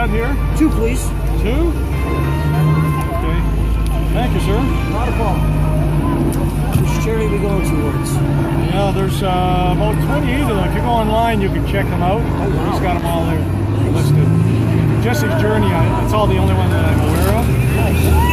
out here? 2, please. 2? Okay. Thank you, sir. Not a problem. Which charity are we going towards? Yeah, there's about 28 of them. If you go online, you can check them out. Oh, wow. He's got them all there listed. Jesse's Journey, that's all the only one that I'm aware of. Nice.